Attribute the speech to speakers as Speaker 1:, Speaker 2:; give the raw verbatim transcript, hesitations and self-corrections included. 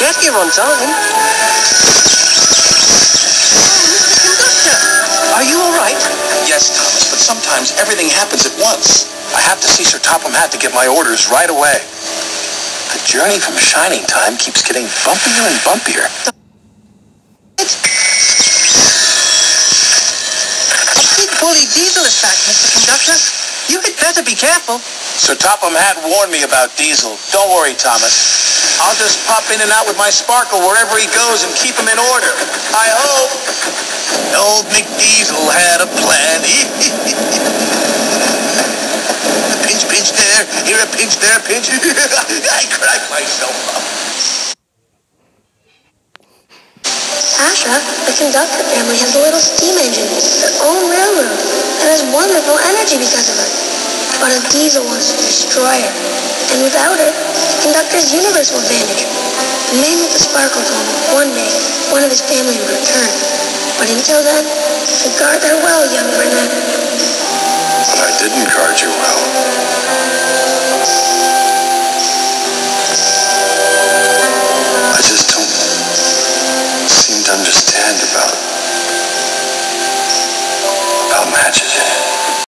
Speaker 1: get here on time. Mister Conductor, are you all right?
Speaker 2: Yes, Thomas, but sometimes everything happens at once. I have to see Sir Topham Hatt to get my orders right away. The journey from Shining Time keeps getting bumpier and bumpier.
Speaker 1: A big bully Diesel is back, Mister Conductor. You had better be careful.
Speaker 2: Sir Topham Hatt warned me about Diesel. Don't worry, Thomas. I'll just pop in and out with my sparkle wherever he goes and keep him in order. I hope. Old McDiesel had a plan. A pinch, pinch there. Here a pinch, there a pinch. I cracked myself up.
Speaker 3: Asha, the Conductor family, has a little steam engine, their own railroad, that has wonderful energy because of her. But if Diesel wants to destroy her, and without her, the Conductor's universe will vanish. The man with the sparkle told me one day one of his family would return. But until then, guard her well, young Burnett.
Speaker 2: I didn't guard you well.